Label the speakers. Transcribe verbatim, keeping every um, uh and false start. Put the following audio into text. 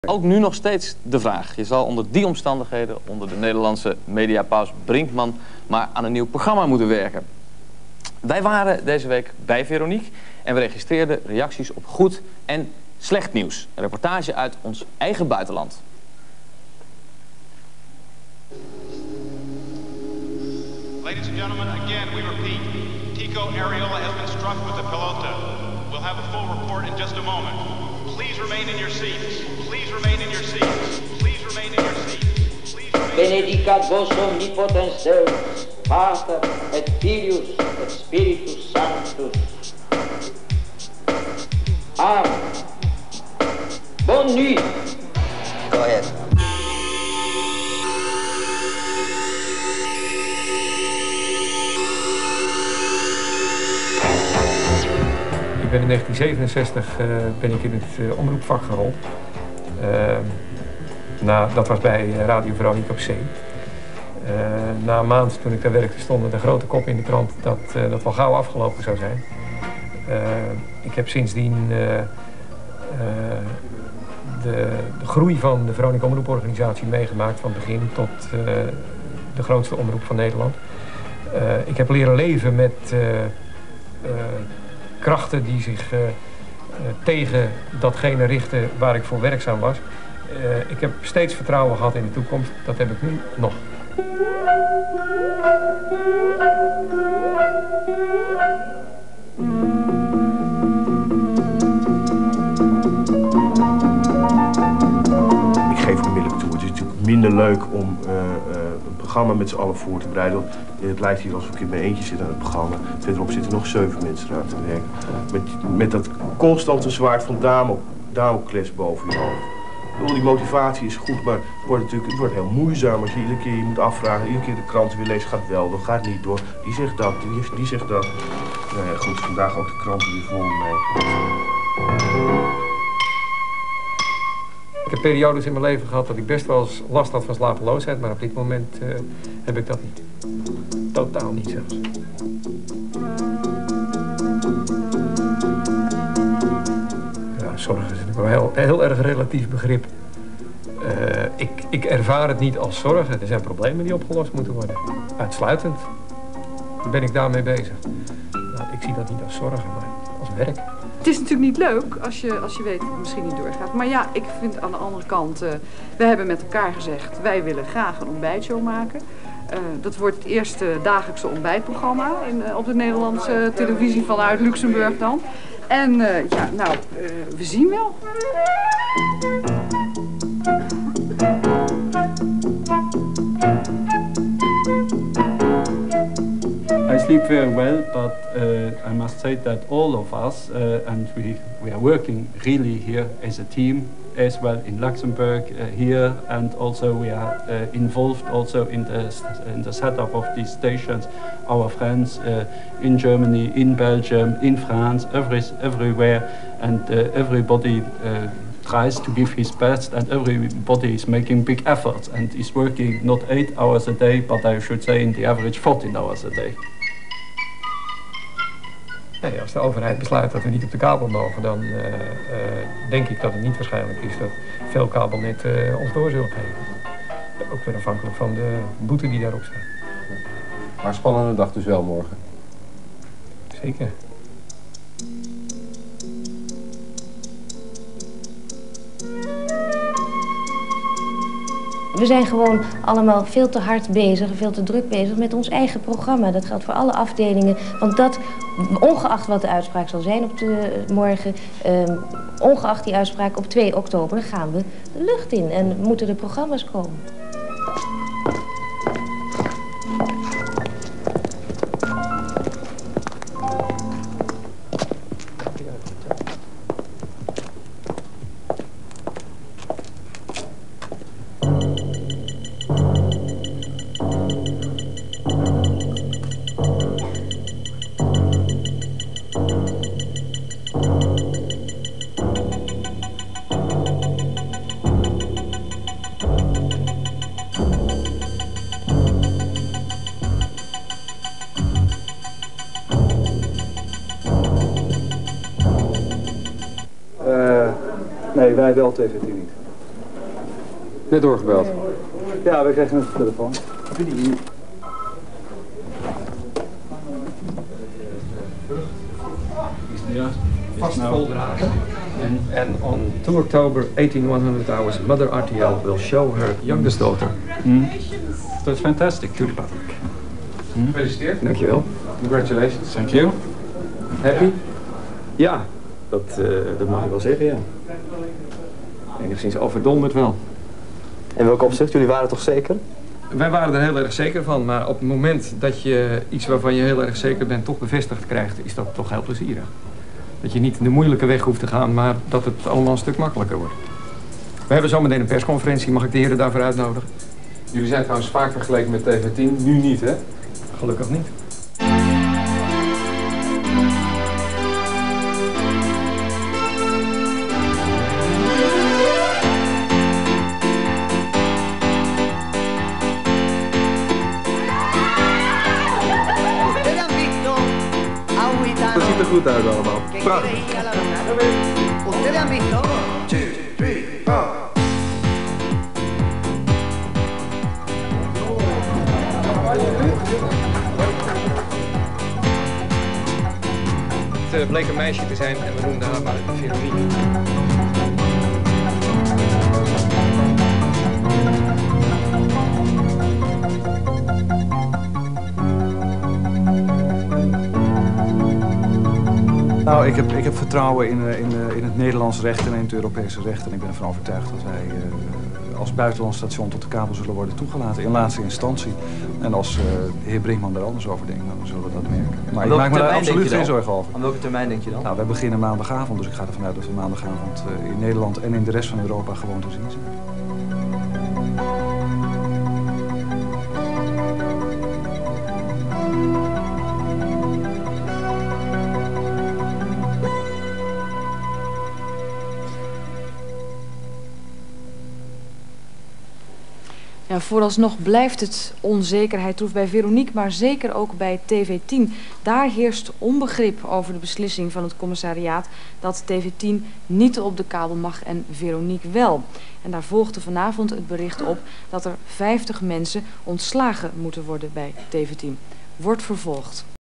Speaker 1: Ook nu nog steeds de vraag. Je zal onder die omstandigheden, onder de Nederlandse mediapaus Brinkman, maar aan een nieuw programma moeten werken. Wij waren deze week bij Veronique en we registreerden reacties op goed en slecht nieuws. Een reportage uit ons eigen buitenland.
Speaker 2: Ladies and gentlemen, again we repeat, Tico Ariola has been struck with the pelota. We'll have a full report in just a moment. Please remain in your seats. Please remain in your seats. Please remain in your seats. Please remain.
Speaker 3: Benedicat vos omnipotens Deus, Pater et Filius et Spiritus Sanctus. Amen. Bonne nuit.
Speaker 4: Go ahead.
Speaker 5: Ik ben in negentien zevenenzestig uh, ben ik in het uh, omroepvak gerold. Uh, na, dat was bij uh, Radio Veronica op zee. Uh, na een maand toen ik daar werkte stonden de grote kop in de krant dat uh, dat wel gauw afgelopen zou zijn. Uh, ik heb sindsdien uh, uh, de, de groei van de Veronica Omroeporganisatie meegemaakt van begin tot uh, de grootste omroep van Nederland. Uh, ik heb leren leven met uh, uh, krachten die zich uh, uh, tegen datgene richten waar ik voor werkzaam was. Uh, ik heb steeds vertrouwen gehad in de toekomst. Dat heb ik nu nog.
Speaker 6: Ik geef onmiddellijk toe. Het is natuurlijk minder leuk om uh, uh, een programma met z'n allen voor te bereiden. Het lijkt hier alsof ik in mijn eentje zit aan het programma. Verderop zitten nog zeven mensen aan te werken. Met, met dat constante zwaard van Damok, Damokles boven je hoofd. Bedoel, die motivatie is goed, maar het wordt natuurlijk het wordt heel moeizaam als je iedere keer je moet afvragen. Iedere keer de kranten weer leest, gaat wel door, gaat niet door. Die zegt dat, die, die zegt dat. Nou ja, goed, vandaag ook de kranten weer vol mee.
Speaker 5: Ik heb periodes in mijn leven gehad dat ik best wel eens last had van slapeloosheid, maar op dit moment uh, heb ik dat niet. Totaal niet zelfs. Ja, zorg is natuurlijk wel een heel, heel erg relatief begrip. Uh, ik, ik ervaar het niet als zorgen. Er zijn problemen die opgelost moeten worden. Uitsluitend ben ik daarmee bezig. Nou, ik zie dat niet als zorgen, maar als werk.
Speaker 7: Het is natuurlijk niet leuk als je, als je weet dat het misschien niet doorgaat. Maar ja, ik vind aan de andere kant, uh, we hebben met elkaar gezegd, wij willen graag een ontbijtshow maken. Uh, dat wordt het eerste dagelijkse ontbijtprogramma in, uh, op de Nederlandse uh, televisie vanuit Luxemburg dan. En uh, ja, nou, uh, we zien wel.
Speaker 8: I sleep very well, but uh, I must say that all of us, uh, and we, we are working really here as a team, as well in Luxembourg, uh, here, and also we are uh, involved also in the, in the setup of these stations. Our friends uh, in Germany, in Belgium, in France, every, everywhere, and uh, everybody uh, tries to give his best, and everybody is making big efforts and is working not eight hours a day, but I should say in the average fourteen hours a day.
Speaker 5: Nee, als de overheid besluit dat we niet op de kabel mogen, dan uh, uh, denk ik dat het niet waarschijnlijk is dat veel kabelnetten uh, ons door zullen geven. Ook weer afhankelijk van de boete die daarop staat.
Speaker 9: Maar een spannende dag dus wel morgen.
Speaker 5: Zeker.
Speaker 10: We zijn gewoon allemaal veel te hard bezig en veel te druk bezig met ons eigen programma. Dat geldt voor alle afdelingen. Want dat, ongeacht wat de uitspraak zal zijn op de, morgen, um, ongeacht die uitspraak op twee oktober, gaan we de lucht in en moeten de programma's komen.
Speaker 11: Nee, wij wel T V tien niet.
Speaker 9: Net doorgebeld.
Speaker 8: Ja, we krijgen een telefoon. Ja,
Speaker 5: vastgedragen. And on two October eighteen hundred hours, Mother R T L will show her youngest daughter.
Speaker 8: Mm. That's fantastic.
Speaker 5: To the public.
Speaker 8: Mm.
Speaker 9: Gefeliciteerd.
Speaker 5: Dankjewel.
Speaker 9: Congratulations.
Speaker 8: Thank you.
Speaker 9: Happy?
Speaker 5: Ja, dat, uh, dat mag ik wel zeggen, ja. Enigszins overdonderd wel.
Speaker 4: In welk opzicht? Jullie waren toch zeker?
Speaker 5: Wij waren er heel erg zeker van, maar op het moment dat je iets waarvan je heel erg zeker bent toch bevestigd krijgt, is dat toch heel plezierig. Dat je niet de moeilijke weg hoeft te gaan, maar dat het allemaal een stuk makkelijker wordt. We hebben zometeen een persconferentie, mag ik de heren daarvoor uitnodigen?
Speaker 9: Jullie zijn trouwens vaak vergeleken met T V tien, nu niet, hè?
Speaker 5: Gelukkig niet.
Speaker 4: Dat ziet er goed uit allemaal. Prachtig.
Speaker 3: Ustedes han visto? Two, three, four.
Speaker 5: Het bleek een meisje te zijn en we noemden haar maar Veronique.
Speaker 11: Nou, ik heb, ik heb vertrouwen in, in, in het Nederlands recht en in het Europese recht. En ik ben ervan overtuigd dat wij uh, als buitenlands station tot de kabel zullen worden toegelaten. In laatste instantie. En als uh, de heer Brinkman er anders over denkt, dan zullen we dat merken. Maar ik maak me daar absoluut geen zorgen over.
Speaker 4: Aan welke termijn denk je dan?
Speaker 11: Nou, wij beginnen maandagavond, dus ik ga ervan uit dat we maandagavond uh, in Nederland en in de rest van Europa gewoon te zien zijn.
Speaker 12: Ja, vooralsnog blijft het onzekerheid troef bij Veronique, maar zeker ook bij T V tien. Daar heerst onbegrip over de beslissing van het commissariaat dat T V tien niet op de kabel mag en Veronique wel. En daar volgde vanavond het bericht op dat er vijftig mensen ontslagen moeten worden bij T V tien. Wordt vervolgd.